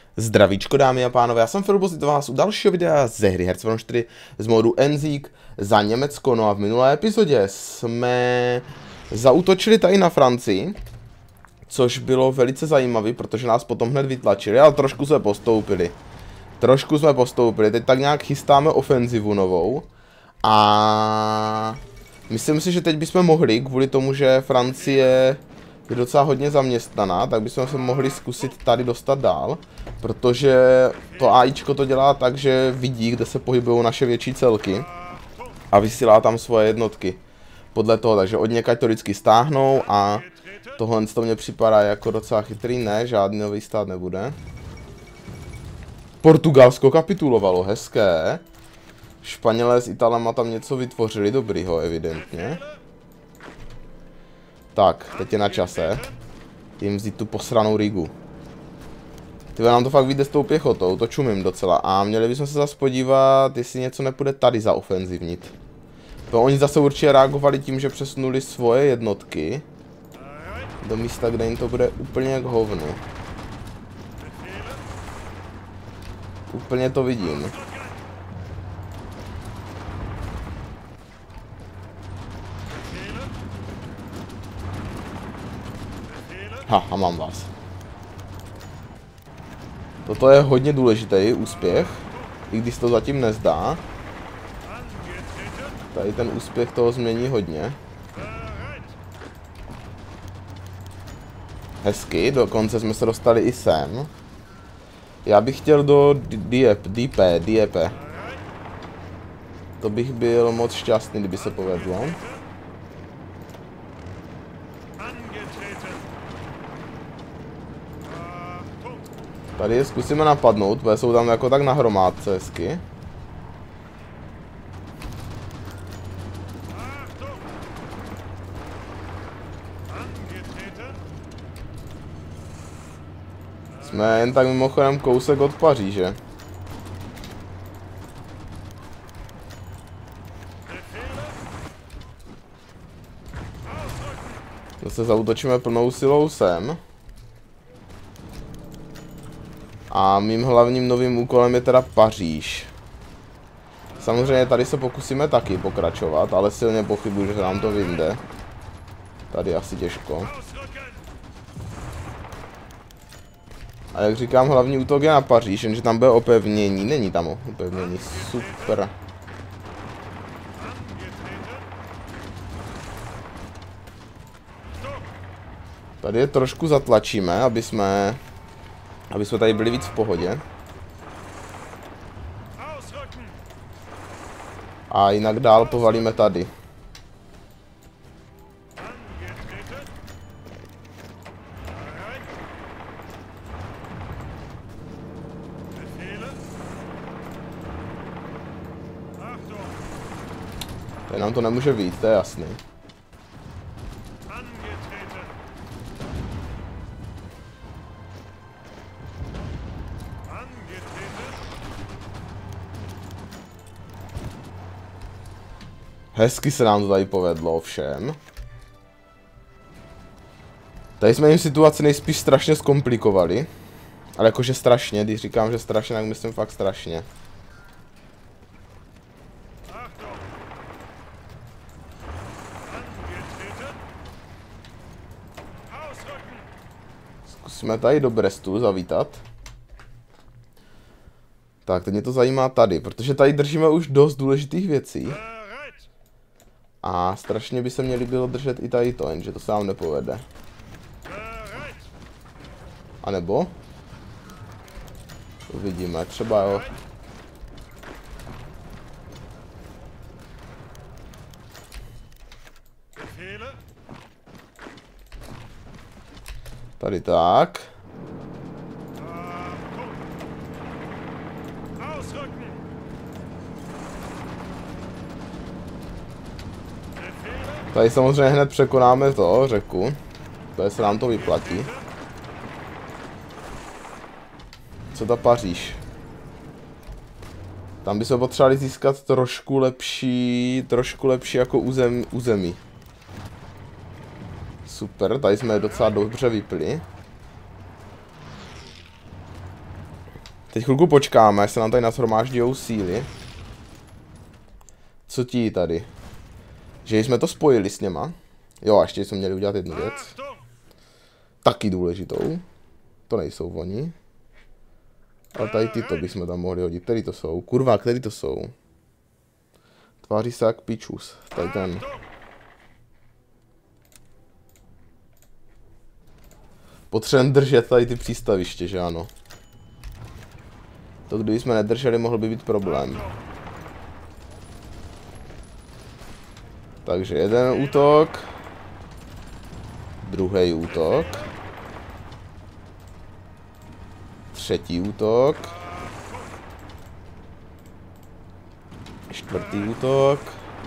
Zdravíčko dámy a pánové, já jsem Filip, vítám vás u dalšího videa ze hry Hearthstone 4 z modu Enzík za Německo. No a v minulé epizodě jsme zaútočili tady na Francii, což bylo velice zajímavé, protože nás potom hned vytlačili, ale trošku jsme postoupili. Teď tak nějak chystáme ofenzivu novou a myslím si, že teď bychom mohli, kvůli tomu, že Francie je docela hodně zaměstnaná, tak bychom se mohli zkusit tady dostat dál, protože to AIčko to dělá tak, že vidí, kde se pohybují naše větší celky a vysílá tam svoje jednotky podle toho, takže od někaď to vždycky stáhnou a tohle to mně připadá jako docela chytrý. Ne, žádný nový stát nebude. Portugalsko kapitulovalo, hezké. Španělé s Italama tam něco vytvořili dobrýho, evidentně. Tak, teď je na čase jim vzít tu posranou Rigu. Tyhle, nám to fakt vyjde s tou pěchotou, to čumím docela. A měli bychom se zase podívat, jestli něco nepůjde tady zaofenzivnit. To oni zase určitě reagovali tím, že přesunuli svoje jednotky do místa, kde jim to bude úplně k hovnu. Úplně to vidím. Ha, a mám vás. Toto je hodně důležitý úspěch, i když to zatím nezdá. Tady ten úspěch toho změní hodně. Hezky, dokonce jsme se dostali i sem. Já bych chtěl do Dieppe. To bych byl moc šťastný, kdyby se povedlo. Tady je zkusíme napadnout, protože jsou tam jako tak na hromádce hezky. Jsme jen tak mimochodem kousek od Paříže. Zase zaútočíme plnou silou sem. A mým hlavním novým úkolem je teda Paříž. Samozřejmě tady se pokusíme taky pokračovat, ale silně pochybuji, že nám to vyjde. Tady asi těžko. A jak říkám, hlavní útok je na Paříž, jenže tam bude opevnění. Není tam opevnění, super. Tady je trošku zatlačíme, aby jsme tady byli víc v pohodě. A jinak dál povalíme tady. Tady nám to nemůže vyjít, to je jasný. Hezky se nám to tady povedlo, ovšem. Tady jsme jim situaci nejspíš strašně zkomplikovali. Ale jakože strašně, když říkám, že strašně, tak myslím fakt strašně. Zkusíme tady do Brestu zavítat. Tak, teď mě to zajímá tady, protože tady držíme už dost důležitých věcí. A strašně by se měli bylo držet i tady to, jenže to se nám nepovede. A nebo? Uvidíme, třeba jo. Tady tak. Tady samozřejmě hned překonáme to, řeku. Tady se nám to vyplatí. Co ta Paříž? Tam by se potřebovali získat trošku lepší jako území. Super, tady jsme docela dobře vypli. Teď chvilku počkáme, až se nám tady nashromáždějou síly. Co ti tady? Že jsme to spojili s něma. Jo, a ještě jsme měli udělat jednu věc. Taky důležitou. To nejsou oni. Ale tady tyto bychom tam mohli hodit. Který to jsou? Kurva, který to jsou? Tváří se jak pičus. Tady ten. Potřebujeme držet tady ty přístaviště, že ano? To kdyby jsme nedrželi, mohl by být problém. Takže jeden útok. Druhý útok. Třetí útok. Čtvrtý útok.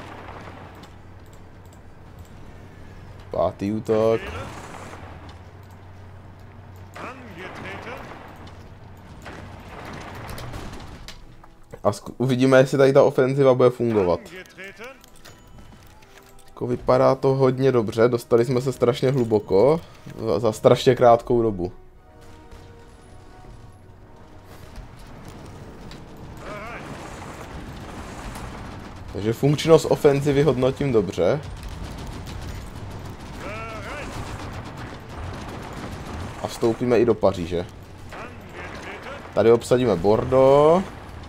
Pátý útok. A uvidíme, jestli tady ta ofenziva bude fungovat. Jako vypadá to hodně dobře, dostali jsme se strašně hluboko, za strašně krátkou dobu. Takže funkčnost ofenzivy hodnotím dobře. A vstoupíme i do Paříže. Tady obsadíme Bordeaux.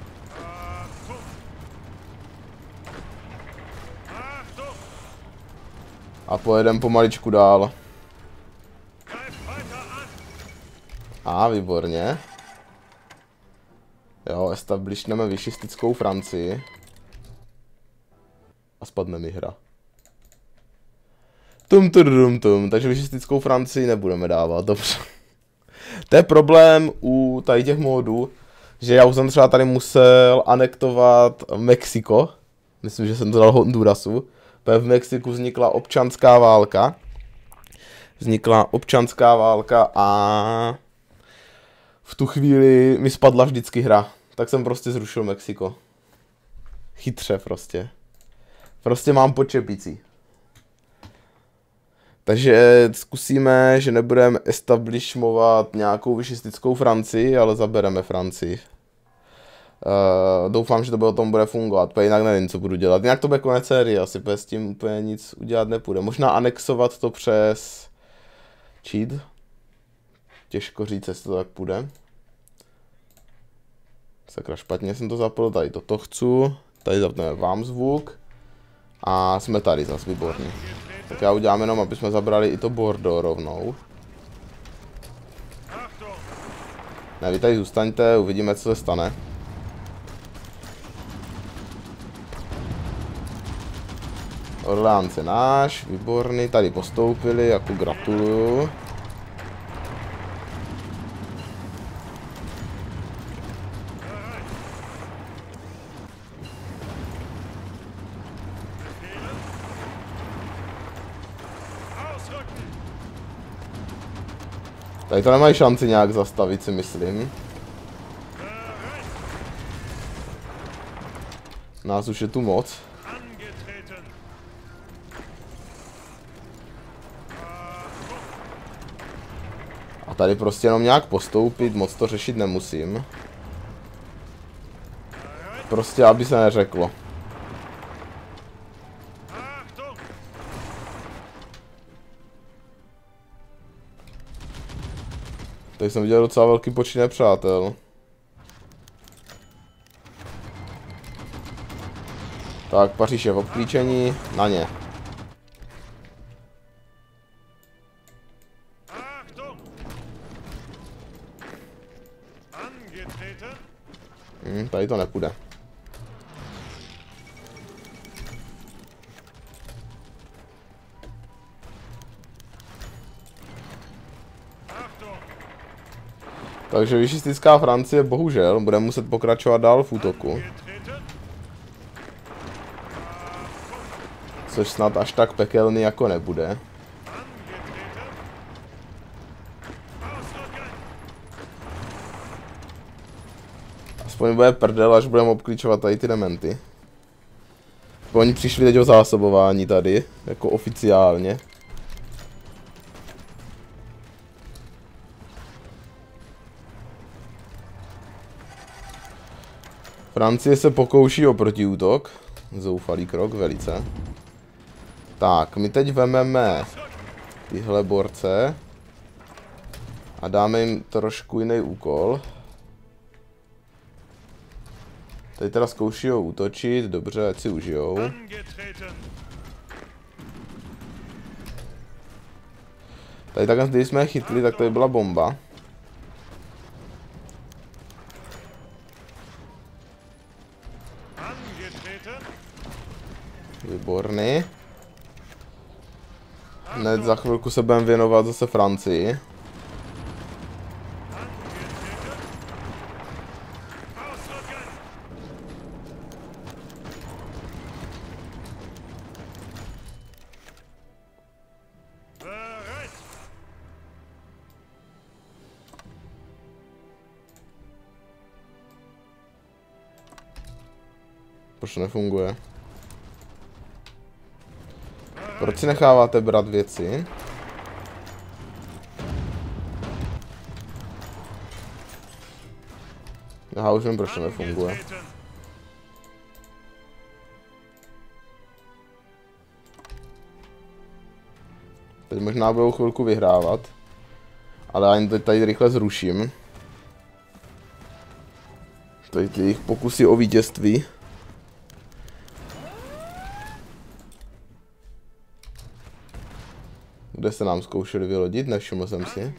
A pojedeme pomaličku dál. A výborně. Jo, establishneme višistickou Francii. A spadne mi hra. Takže višistickou Francii nebudeme dávat, dobře. To je problém u tady těch módů, že já už jsem třeba tady musel anektovat Mexiko. Myslím, že jsem to dal Hondurasu. V Mexiku vznikla občanská válka. A v tu chvíli mi spadla vždycky hra. Tak jsem prostě zrušil Mexiko. Chytře prostě. Prostě mám počepicí. Takže zkusíme, že nebudeme establishmovat nějakou višistickou Francii, ale zabereme Francii. Doufám, že to potom bude fungovat, protože jinak nevím, co budu dělat. Jinak to bude konec série, asi s tím úplně nic udělat nepůjde. Možná anexovat to přes cheat. Těžko říct, jestli to tak půjde. Sakra, špatně jsem to zapl, tady toto chci. Tady zapneme vám zvuk. A jsme tady zase, výborně. Tak já udělám jenom, aby jsme zabrali i to Bordeaux rovnou. Ne, vy tady zůstaňte, uvidíme, co se stane. Orléans je náš, výborný, tady postoupili, jako gratuluju. Tady to nemají šanci nějak zastavit, si myslím. Nás už je tu moc. A tady prostě jenom nějak postoupit, moc to řešit nemusím. Prostě aby se neřeklo. Tady jsem viděl docela velký počet nepřátel. Tak, Paříž je v obklíčení, na ně. Tady to nepůjde. Takže višistická Francie bohužel bude muset pokračovat dál v útoku. Což snad až tak pekelný jako nebude. Aspoň bude prdel, až budeme obklíčovat tady ty dementy. Oni přišli teď o zásobování tady, jako oficiálně. Francie se pokouší o protiútok. Zoufalý krok, velice. Tak, my teď vememe tyhle borce. A dáme jim trošku jiný úkol. Tady teda zkouší ho útočit, dobře, ať si užijou. Tady takhle, když jsme je chytli, tak tady byla bomba. Výborný. Hned za chvilku se budeme věnovat zase Francii. Proč nefunguje? Proč si necháváte brát věci? Já už vím, proč to nefunguje. Teď možná budou chvilku vyhrávat. Ale ani teď tady rychle zruším. Tady ty jejich pokusy o vítězství. Kde se nám zkoušeli vylodit, nevšiml jsem si.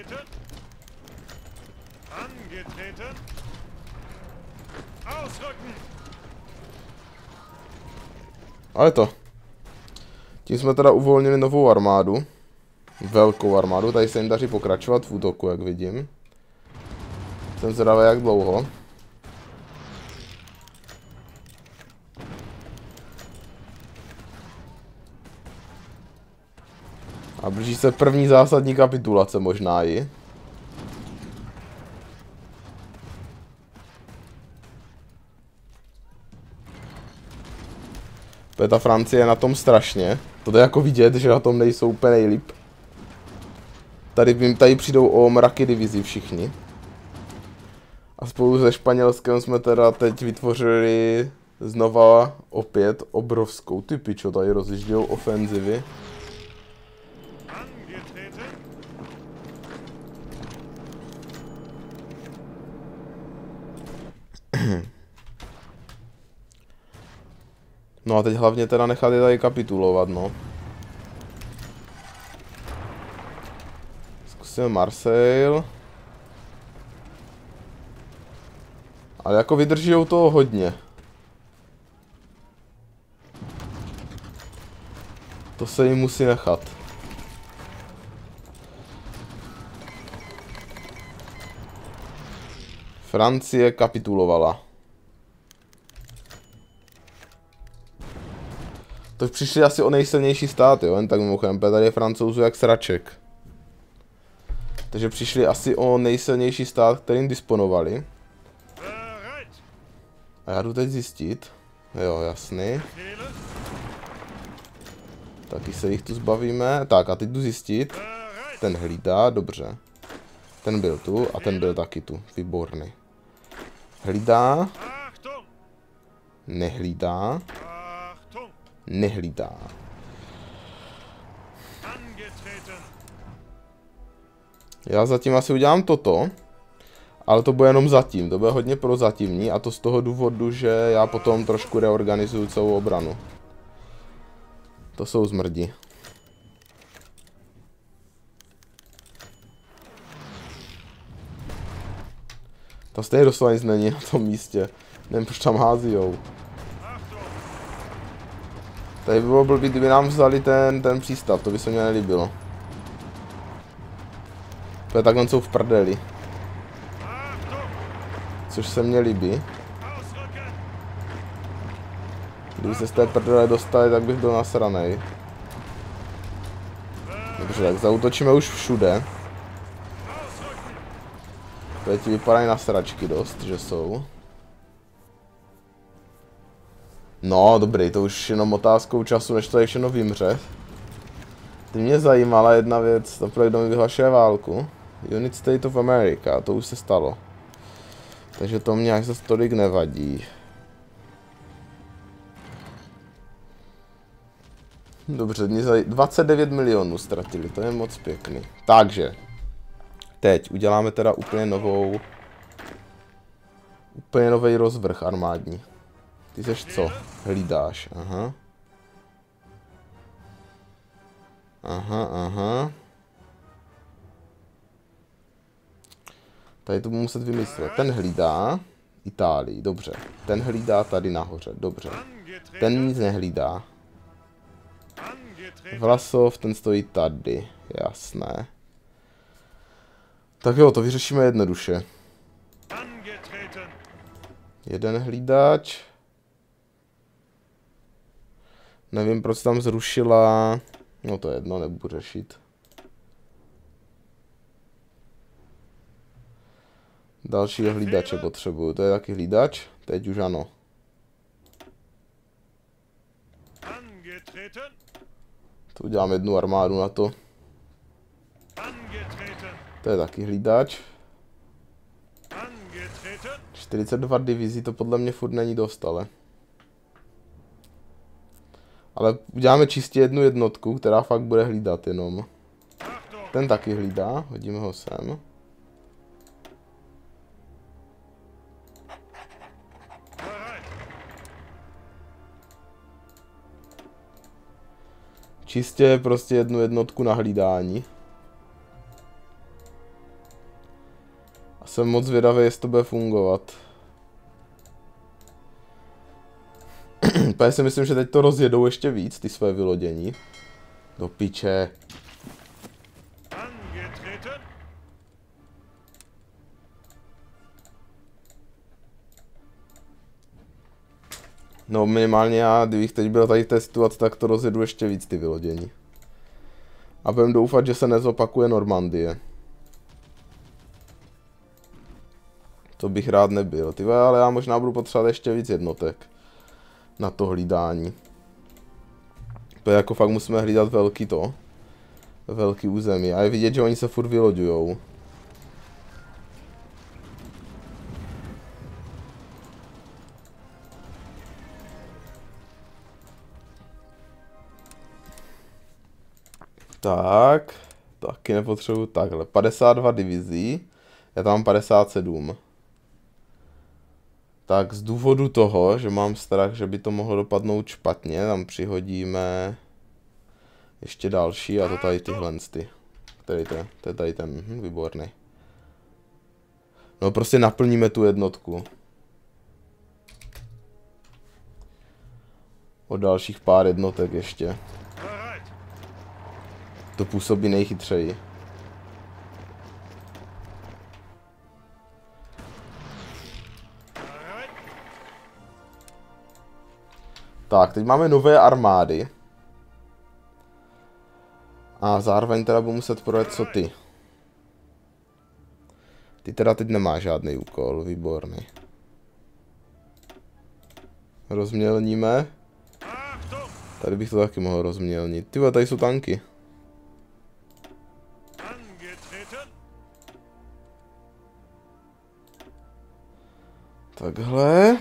Ale to. Tím jsme teda uvolnili novou armádu. Velkou armádu, tady se jim daří pokračovat v útoku, jak vidím. Jsem zvědavý, jak dlouho. A blíží se první zásadní kapitulace možná i. Ta Francie je na tom strašně. To je jako vidět, že na tom nejsou úplně nejlíp. Tady přijdou o mraky divizí všichni. A spolu se Španělskem jsme teda teď vytvořili znova opět obrovskou, ty pičo, tady rozjíždějou ofenzivy. No a teď hlavně teda nechat je tady kapitulovat, no. Zkusíme Marseille. Ale jako vydržijou toho hodně. To se jim musí nechat. Francie kapitulovala. To přišli asi o nejsilnější stát, jo, jen tak mimochodem, tady je Francouzů jak sraček. Takže přišli asi o nejsilnější stát, kterým disponovali. A já jdu teď zjistit. Jo, jasný. Taky se jich tu zbavíme. Tak a teď jdu zjistit. Ten hlídá, dobře. Ten byl tu a ten byl taky tu, výborný. Hlídá. Nehlídá. Nehlídá. Já zatím asi udělám toto. Ale to bude jenom zatím, to bude hodně prozatímní a to z toho důvodu, že já potom trošku reorganizuju celou obranu. To jsou zmrdi. To stejně doslova nic není na tom místě. Nevím, proč tam házijou. Tady by bylo blbý, kdyby nám vzali ten přístav, to by se mě nelíbilo. To je takhle jsou v prdeli. Což se mně líbí. Kdyby se z té prdele dostali, tak bych byl nasranej. Dobře, tak zaútočíme už všude. Teď vypadají na sračky dost, že jsou. No, dobrý, to už jenom otázkou času, než to je všechno vymře. Ty mě zajímala jedna věc, to kdo mi vyhlašuje válku. United States of America, to už se stalo. Takže to mě až zase tolik nevadí. Dobře, 29 milionů ztratili, to je moc pěkný. Takže, teď uděláme teda úplně nový rozvrh armádní. Ty seš co? Hlídáš, aha. Aha. Tady to budu muset vymyslet. Ten hlídá Itálii, dobře. Ten hlídá tady nahoře, dobře. Ten nic nehlídá. Vlasov, ten stojí tady, jasné. Tak jo, to vyřešíme jednoduše. Jeden hlídač. Nevím, proč tam zrušila. No to je jedno, nebudu řešit. Další hlídače potřebuju. To je taky hlídač? Teď už ano. To udělám jednu armádu na to. To je taky hlídač. 42 divizí, to podle mě furt není dost, ale uděláme čistě jednu jednotku, která fakt bude hlídat jenom. Ten taky hlídá, hodíme ho sem. Čistě prostě jednu jednotku na hlídání. A jsem moc zvědavý, jestli to bude fungovat. Protože si myslím, že teď to rozjedou ještě víc, ty své vylodění. Do piče. No minimálně já, kdybych teď byl tady v té situaci, tak to rozjedu ještě víc ty vylodění. A budem doufat, že se nezopakuje Normandie. To bych rád nebyl, ty ale já možná budu potřebovat ještě víc jednotek. Na to hlídání. To je jako fakt musíme hlídat velký území. A je vidět, že oni se furt vyloďujou. Tak, taky nepotřebuji takhle. 52 divizí, já tam mám 57. Tak z důvodu toho, že mám strach, že by to mohlo dopadnout špatně, tam přihodíme ještě další a to tady tyhle. Který to je? To je tady ten, výborný. No prostě naplníme tu jednotku. O dalších pár jednotek ještě. To působí nejchytřeji. Tak, teď máme nové armády. A zároveň teda budu muset projet co ty. Ty teda teď nemá žádný úkol, výborný. Rozmělníme. Tady bych to taky mohl rozmělnit. Ty tady jsou tanky. Takhle.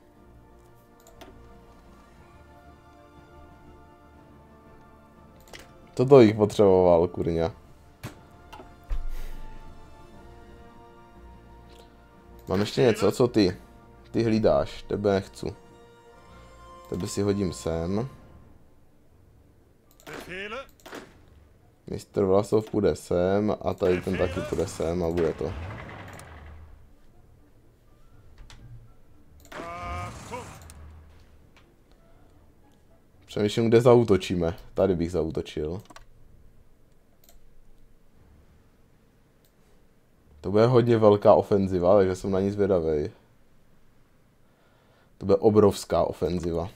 Toto jich potřeboval, kurňa. Mám ještě něco, co ty? Ty hlídáš, tebe nechci. Tebe si hodím sem. Mistr Vlasov půjde sem a tady ten taky půjde sem a bude to. Přemýšlím, kde zaútočíme. Tady bych zaútočil. To bude hodně velká ofenziva, takže jsem na ní zvědavej. To bude obrovská ofenziva.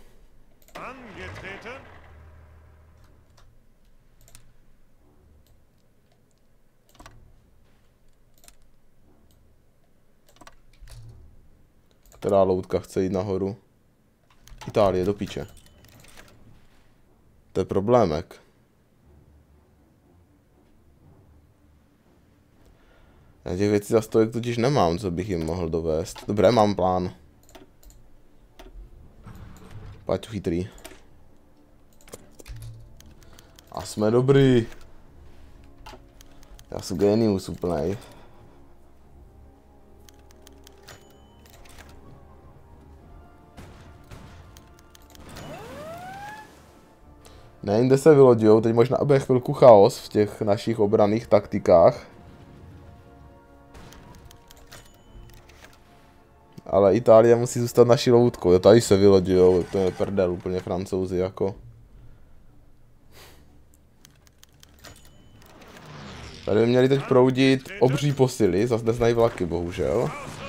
Která loutka chce jít nahoru? Itálie, do píče. To je problémek. Já těch věcí za stojek totiž nemám, co bych jim mohl dovést. Dobré, mám plán. Pať chytrý. A jsme dobrý. Já jsem genius úplnej. Nevím, kde se vylodujou, teď možná bude chvilku chaos v těch našich obranných taktikách. Ale Itálie musí zůstat naší loutkou, tady se vylodujou, to je prdel úplně Francouzi jako. Tady by měli teď proudit obří posily, zase neznají vlaky bohužel.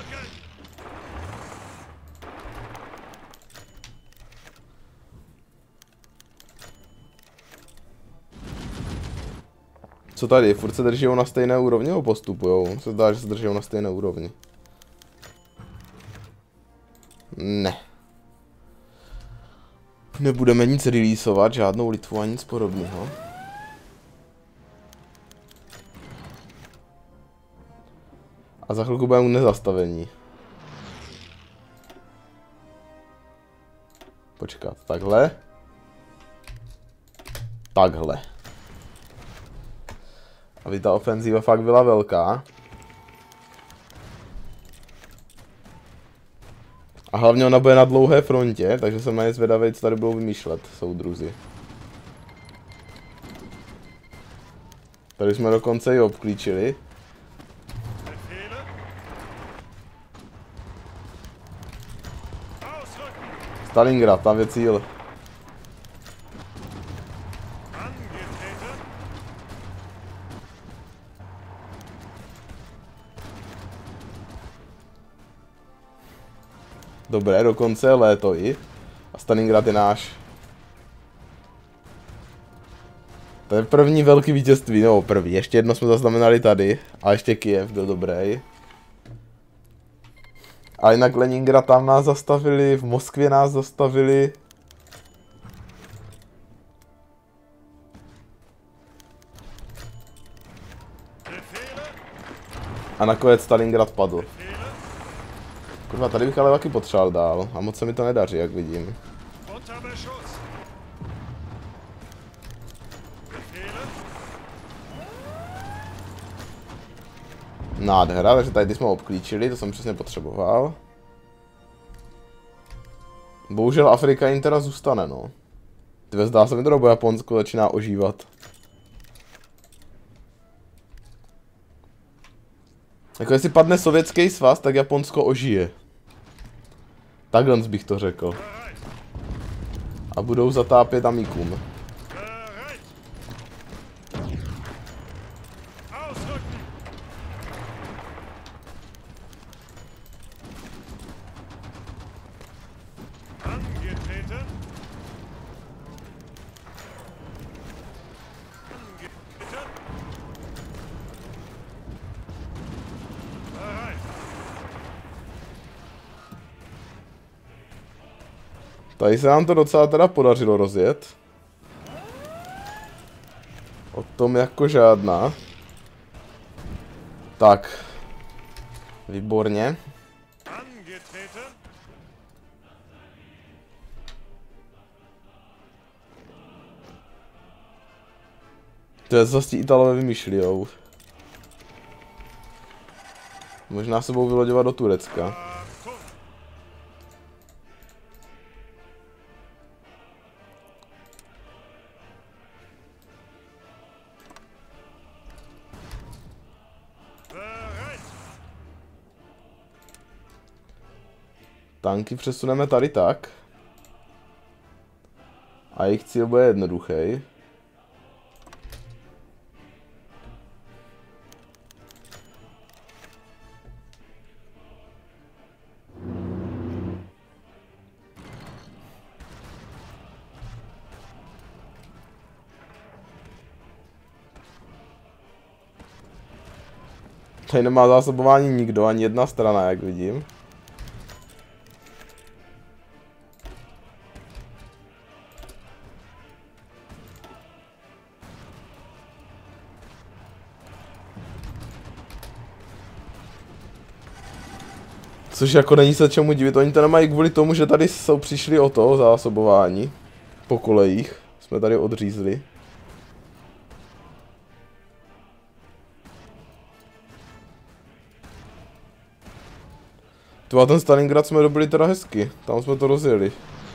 Co tady, furt se drží na stejné úrovni nebo postupujou? Se zdá, že se drží na stejné úrovni. Ne. Nebudeme nic releaseovat, žádnou Litvu a nic podobného. A za chvilku budeme nezastavení. Počkat, takhle. Takhle. Aby ta ofenzíva fakt byla velká. A hlavně ona bude na dlouhé frontě, takže jsem na ně zvědavý, co tady budou vymýšlet soudruzi. Tady jsme dokonce i obklíčili. Stalingrad, tam je cíl. Dobré, dokonce je léto i. A Stalingrad je náš. To je první velký vítězství, nebo první. Ještě jedno jsme zaznamenali tady. A ještě Kyjev byl dobrý. A jinak Leningrad tam nás zastavili, v Moskvě nás zastavili. A nakonec Stalingrad padl. Kurva, tady bych ale taky potřeboval dál. A moc se mi to nedaří, jak vidím. Nádhera, takže tady jsme obklíčili, to jsem přesně potřeboval. Bohužel Afrika jim teda zůstane, no. Tyve, zdá se mi to, nebo Japonsko začíná ožívat. Jako jestli padne Sovětský svaz, tak Japonsko ožije. Takhle bych to řekl. A budou zatápět Amikum. Tady se nám to docela teda podařilo rozjet. O tom jako žádná. Tak. Výborně. To je zase Italové vymýšlijou. Možná se budou vyloďovat do Turecka. Tanky přesuneme tady tak. A jejich cíl bude jednoduchý. Tady nemá zásobování nikdo, ani jedna strana, jak vidím. Což jako není se čemu divit, oni to nemají kvůli tomu, že tady jsou přišli o to zásobování po kolejích. Jsme tady odřízli. Tu a ten Stalingrad jsme dobili teda hezky, tam jsme to rozjeli.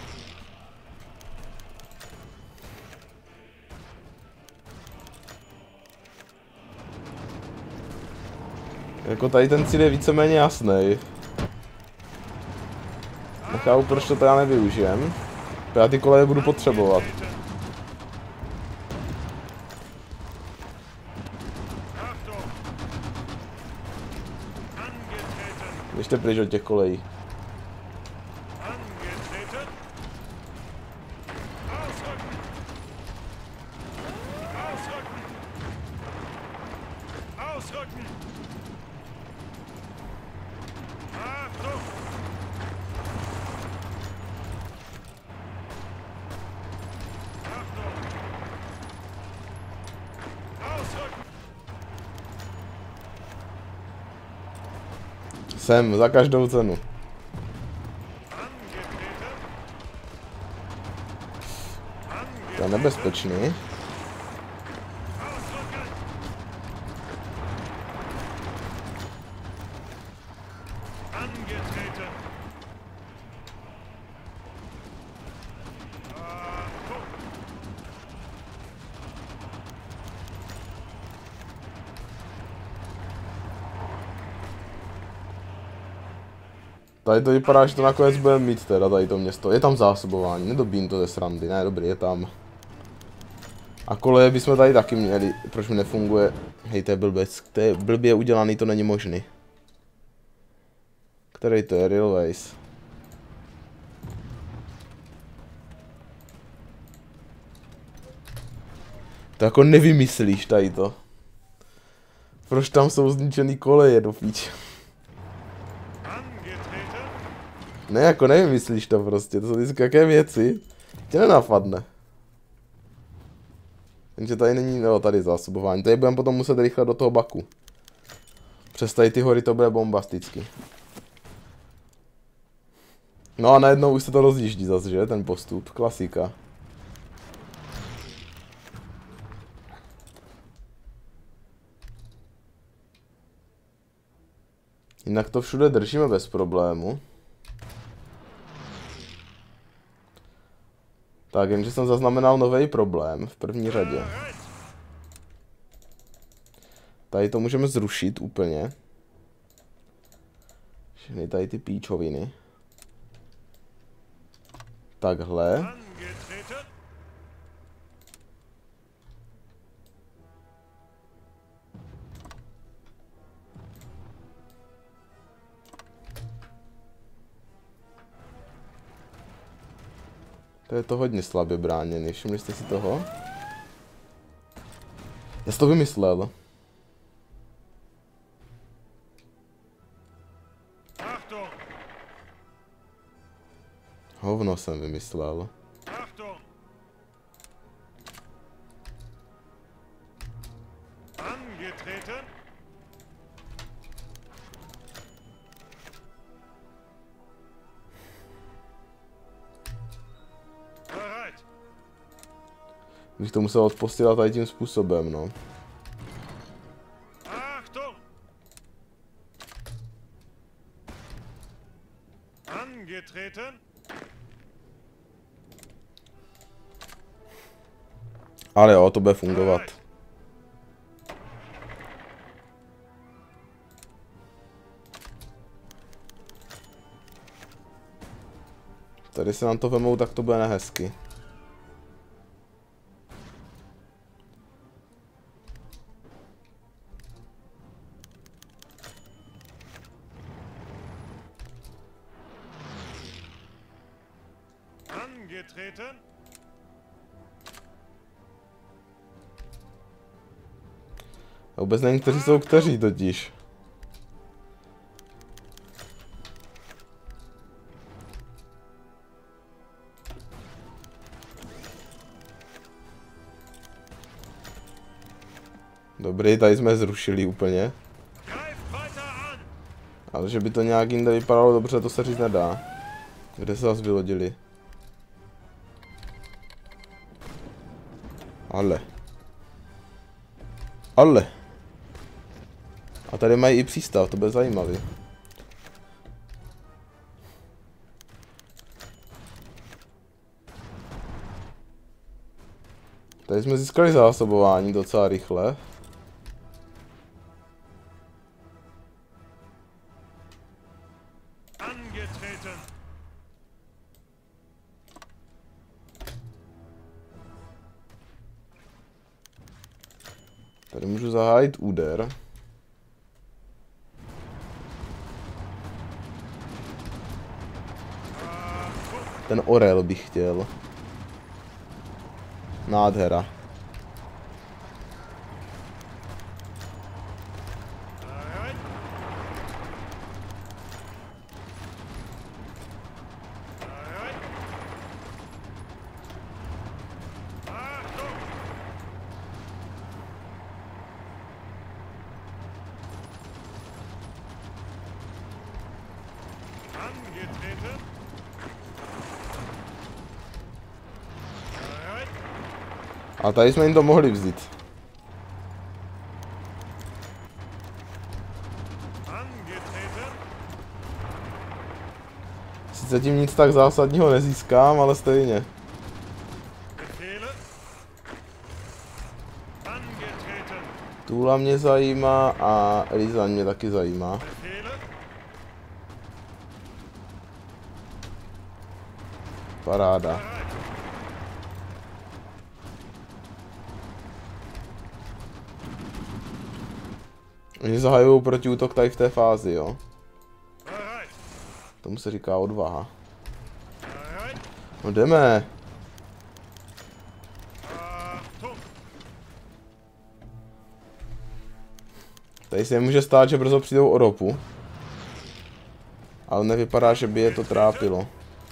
Jako tady ten cíl je víceméně jasný. Nechápu, proč to já nevyužijem. Já ty koleje budu potřebovat. Běžte pryč od těch kolejí. Sem, za každou cenu. To je nebezpečný. Tady to vypadá, že to nakonec bude mít teda tady to město. Je tam zásobování, nedobím to ze srandy, ne dobrý, je tam. A koleje bychom tady taky měli, proč mi nefunguje. Hej, to je blbec, to je blbě udělaný, to není možný. Který to je, Railways? To jako nevymyslíš tady to. Proč tam jsou zničený koleje do píče? Ne, jako nevymyslíš to prostě, to jsou vždycky jaké věci. Tě nenapadne. Jenže tady není, no tady zásobování, tady budeme potom muset rychle do toho baku. Přes tady ty hory to bude bombasticky. No a najednou už se to rozjíždí zase, že, ten postup, klasika. Jinak to všude držíme bez problému. Tak, jenže jsem zaznamenal nový problém v první řadě. Tady to můžeme zrušit úplně. Všechny tady ty píčoviny. Takhle. To je to hodně slabě bráněný, všimli jste si toho? Já jsem to vymyslel. Hovno jsem vymyslel. Bych to musel odposílat tady tím způsobem, no. Ale jo, to bude fungovat. Tady se nám to vemou, tak to bude nehezky. A vůbec nevím, kteří jsou kteří totiž. Dobrý, tady jsme zrušili úplně. Ale že by to nějak jinde vypadalo dobře, to se říct nedá. Kde se zase vylodili? Ale. A tady mají i přístav, to bude zajímavý. Tady jsme získali zásobování docela rychle. Tady můžu zahájit úder. Ten orel bych chtěl. Nádhera. A tady jsme jim to mohli vzít. Sice tím nic tak zásadního nezískám, ale stejně. Tula mě zajímá a Rizaň mě taky zajímá. Paráda. Oni zahajují protiútok tady v té fázi, jo. Tomu se říká odvaha. No jdeme. Tady se může stát, že brzo přijdou o ropu. Ale nevypadá, že by je to trápilo.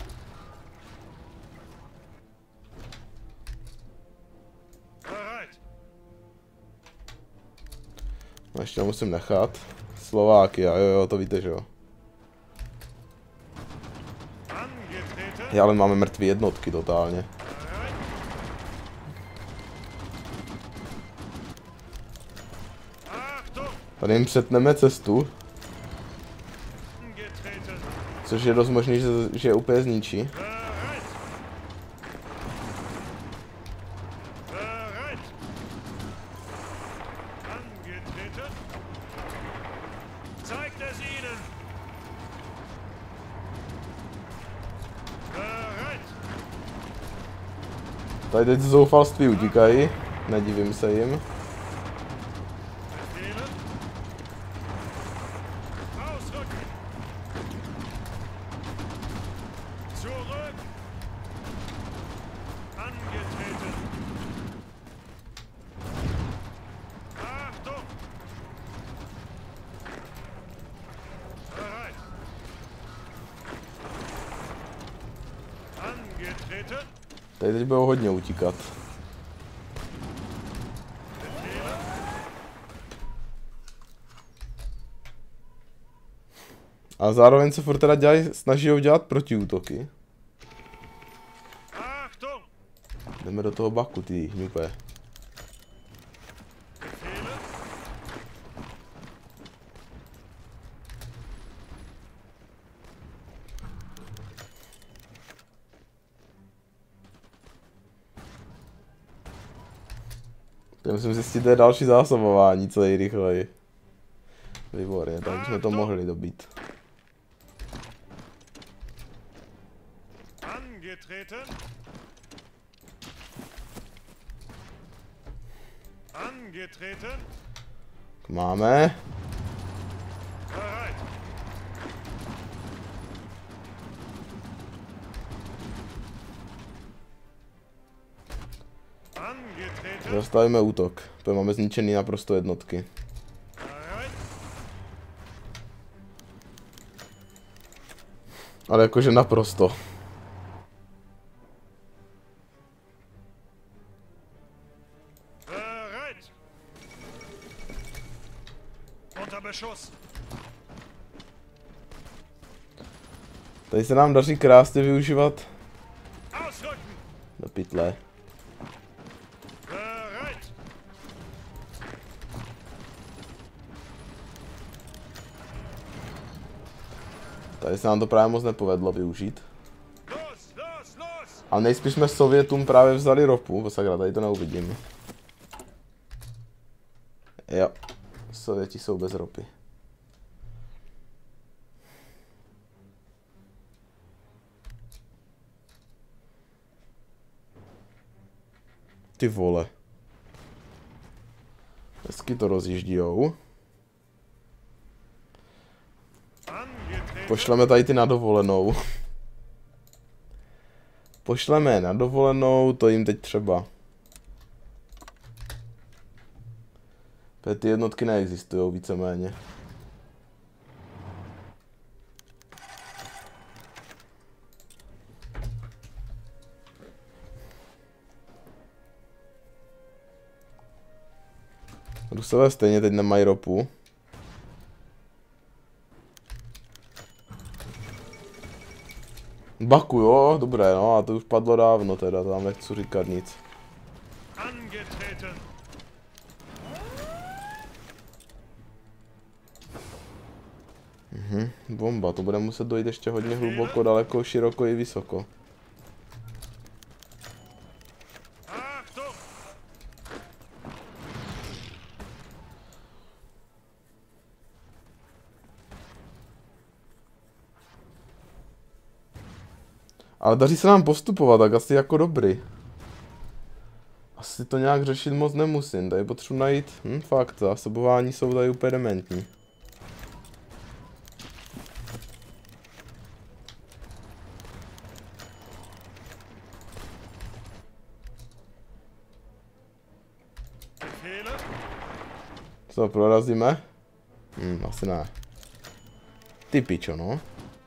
No ještě musím nechat. Slovákia, jo, to víte, že jo. Ale máme mrtvé jednotky totálně. Tady jim přetneme cestu. Což je dost možný, že je úplně zničí. Tady teď z zoufalství utíkají, nedivím se jim. Tady teď budou hodně utíkat. A zároveň se furt teda snaží dělat protiútoky. Jdeme do toho baku, ty hňupe. Musím zjistit, to je další zásobování, co nejrychleji. Výborně, tak jsme to mohli dobít. Máme. Zastavíme útok, protože máme zničený naprosto jednotky. Ale jakože naprosto. Tady se nám daří krásně využívat do pytle. Tady se nám to právě moc nepovedlo využít. Ale nejspíš jsme Sovětům právě vzali ropu, sakra, tady to neuvidím. Jo, Sověti jsou bez ropy. Ty vole. Hezky to rozjíždějou. Pošleme tady ty na dovolenou. Pošleme je na dovolenou, to jim teď třeba. Ty jednotky neexistují víceméně. Rusové stejně teď nemají ropu. Baku, jo, dobré, no a to už padlo dávno teda, tam nechci říkat nic. Bomba, to bude muset dojít ještě hodně hluboko, daleko, široko i vysoko. Ale daří se nám postupovat, tak asi jako dobrý. Asi to nějak řešit moc nemusím, tady potřebuji najít, fakt, zásobování jsou tady úplně dementní. Co, prorazíme? Asi ne. Ty pičo, no.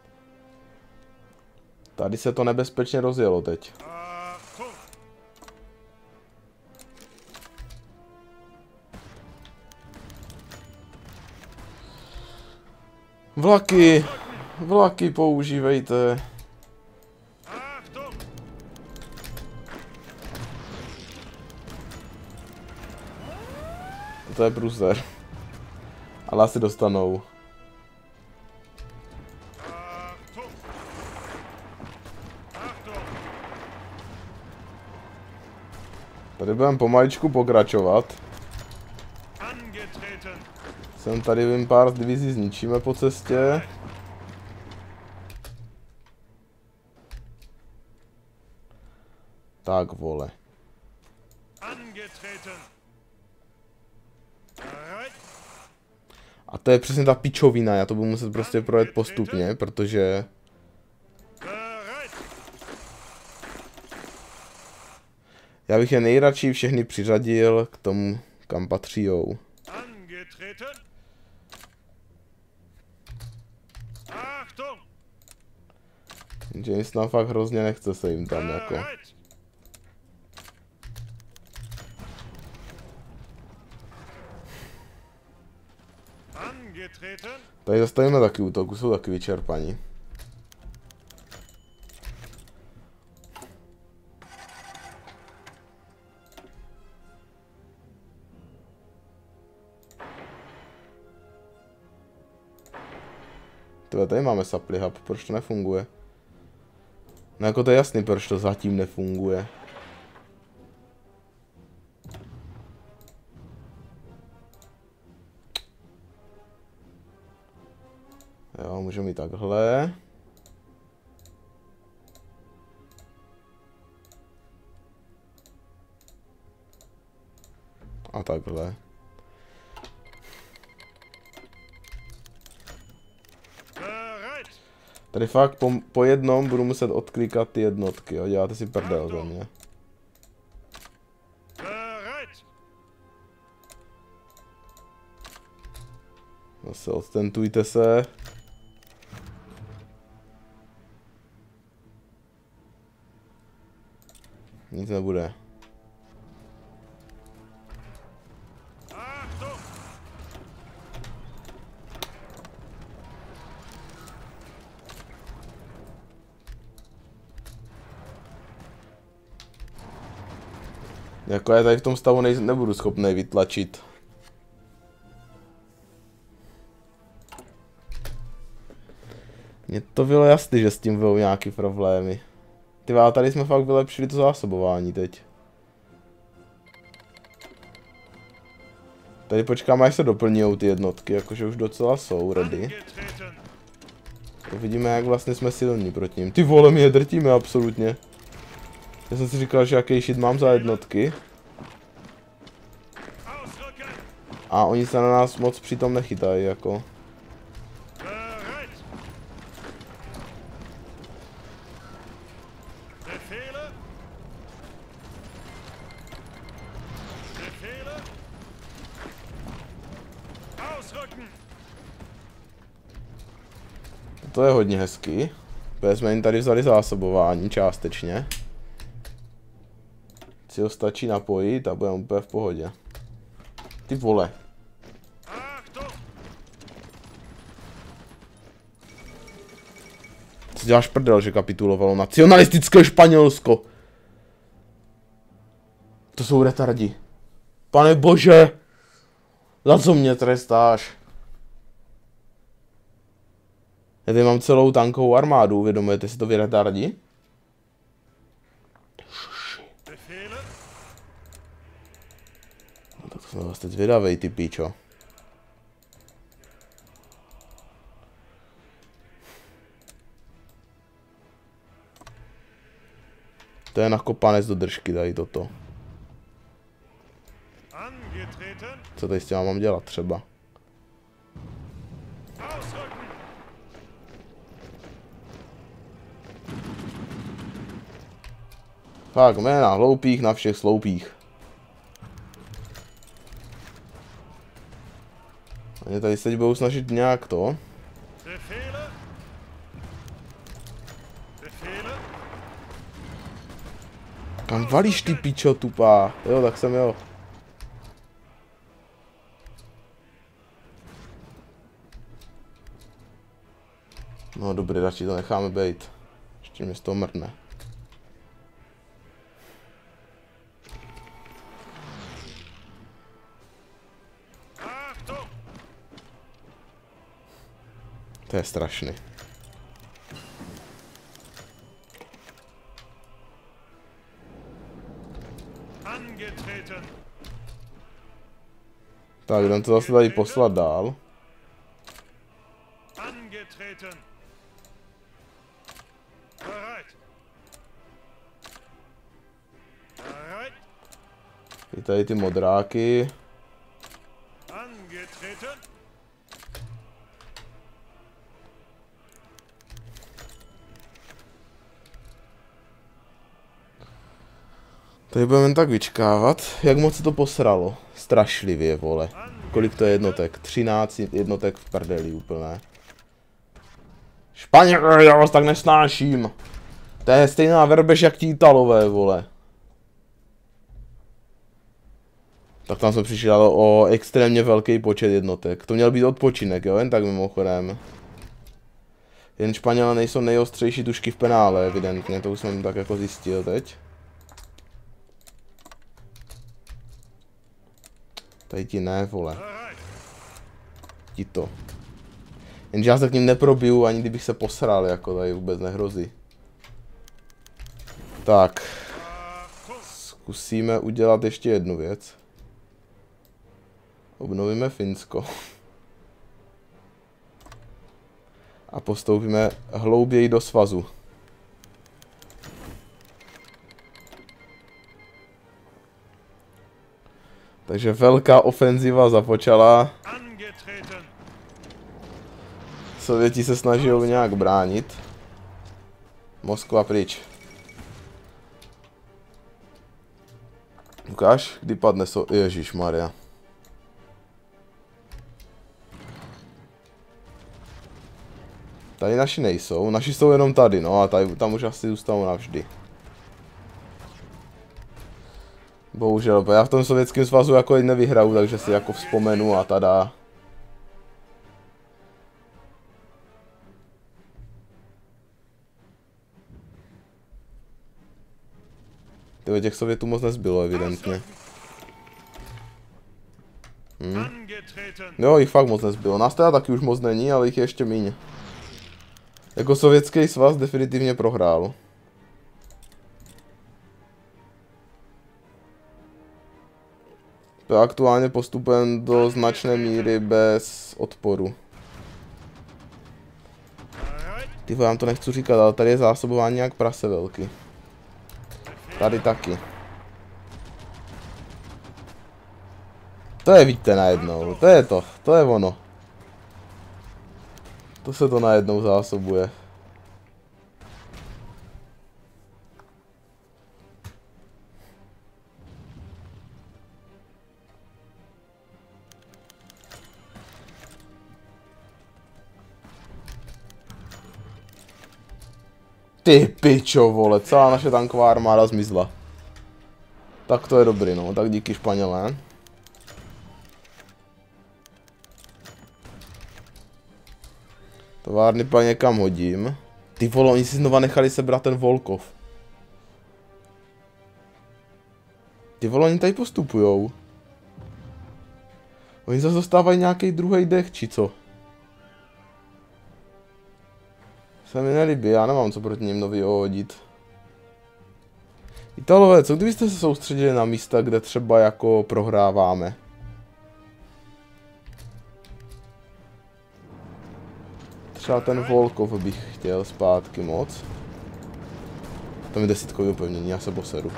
Tady se to nebezpečně rozjelo teď. Vlaky! Vlaky používejte. To je průser. Ale asi dostanou. Tady budeme pomaličku pokračovat. Sem tady vím pár divizí zničíme po cestě. Tak vole. A to je přesně ta pičovina, já to budu muset prostě projet postupně, protože... Já bych je nejradši všechny přiřadil k tomu, kam patřijou. Že nic nám fakt hrozně nechce se jim tam jako. Tady zastavíme taky útok, jsou taky vyčerpaní. Tady máme supply hub, proč to nefunguje? No jako to je jasný, proč to zatím nefunguje. Jo, můžeme jít takhle. A takhle. Tady fakt po jednom budu muset odklikat ty jednotky, jo, děláte si prdel za mě. Zase odtentujte se. Nic nebude. Jako já tady v tom stavu nebudu schopný vytlačit. Mně to bylo jasný, že s tím budou nějaký problémy. Ty tady jsme fakt vylepšili to zásobování teď. Tady počkáme, až se doplňují ty jednotky, jakože už docela jsou ready. Uvidíme, jak vlastně jsme silní proti ním. Ty vole, my je drtíme absolutně. Já jsem si říkal, že jaký shit mám za jednotky. A oni se na nás moc přitom nechytají, jako. To je hodně hezký. Protože jsme jim tady vzali zásobování částečně. Si ho stačí napojit a budeme úplně v pohodě. Ty vole. Co děláš prdel, že kapitulovalo nacionalistické Španělsko? To jsou retardi. Pane bože! Za co mě trestáš? Já tady mám celou tankovou armádu, uvědomujete si to, vy retardi? No tak to jsem vlastně zvědavej, ty píčo. To je nakopanec do držky, tady toto. Co tady s těma mám dělat třeba? Tak, jména hloupých na všech sloupích. Oni tady se teď budou snažit nějak to. Kam valíš, ty pičo tupá? Jo, tak jsem jo. No dobrý, radši to necháme bejt. Ještě mě z toho mrne. To je strašný. Tak, jdem to zase tady poslat dál. I tady ty modráky. Tady budeme tak vyčkávat. Jak moc se to posralo? Strašlivě, vole. Kolik to je jednotek? 13 jednotek v prdeli úplné. Španělé, já vás tak nesnáším. To je stejná verbež jak ti Italové, vole. Tak tam jsme přišli o extrémně velký počet jednotek. To měl být odpočinek, jo? Jen tak mimochodem. Jen Španělé nejsou nejostřejší tušky v penále, evidentně. To už jsem tak jako zjistil teď. Tady ti ne, vole. Ti to. Jenže já se k ním neprobiju, ani kdybych se posral, jako tady vůbec nehrozí. Tak. Zkusíme udělat ještě jednu věc. Obnovíme Finsko. A postoupíme hlouběji do svazu. Takže velká ofenziva započala. Sověti se snaží nějak bránit. Moskva pryč. Ukáž, kdy padne Ježišmarja. Tady naši nejsou, naši jsou jenom tady, no a tady, tam už asi zůstanou navždy. Bohužel, já v tom Sovětském svazu jako nevyhraju, takže si jako vzpomenu a tada. Tyhle těch Sovětů moc nezbylo, evidentně. Jo, jich fakt moc nezbylo. Nás teda taky už moc není, ale jich je ještě míň. Jako Sovětský svaz definitivně prohrál. To aktuálně postupem do značné míry bez odporu. Ty vám to nechci říkat, ale tady je zásobování jak prase velký. Tady taky. To je, vidíte, najednou. To je ono. To se to najednou zásobuje. Ty pičo, vole, celá naše tanková armáda zmizla. Tak to je dobrý, no, tak díky Španělé. Továrny pak někam hodím. Ty vole, oni si znova nechali sebrat ten Volkov. Ty vole, oni tady postupujou. Oni zase dostávají nějaký druhý dech, či co? Se mi nelíbí, já nemám co proti ním novýho hodit. Italové, co kdybyste se soustředili na místa, kde třeba jako prohráváme? Třeba ten Volkov bych chtěl zpátky moc. Tam je 10kový upevnění, já se poseru.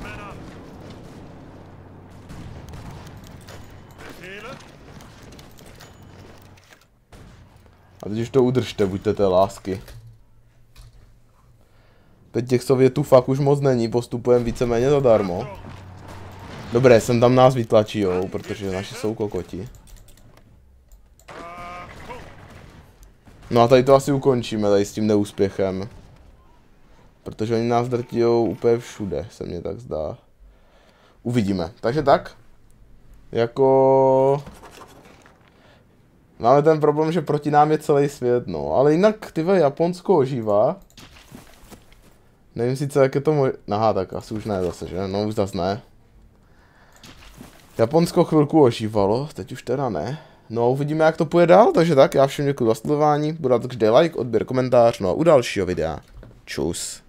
A teď už to udržte, buďte té lásky. Teď těch Sovětů fakt už moc není, postupujeme víceméně zadarmo. Dobré, sem tam nás vytlačí, jo, protože naši jsou kokoti. No a tady to asi ukončíme, tady s tím neúspěchem. Protože oni nás drtijou úplně všude, se mně tak zdá. Uvidíme, takže tak. Jako... Máme ten problém, že proti nám je celý svět, no. Ale jinak, tyhle, Japonsko ožívá. Nevím sice, jak je to můj... Aha, tak asi už ne zase, že? No už zase ne. Japonsko chvilku ožívalo, teď už teda ne. No a uvidíme, jak to půjde dál, takže tak, já všem děkuji za sledování, budu dát vždy like, odběr, komentář, no a u dalšího videa. Čus.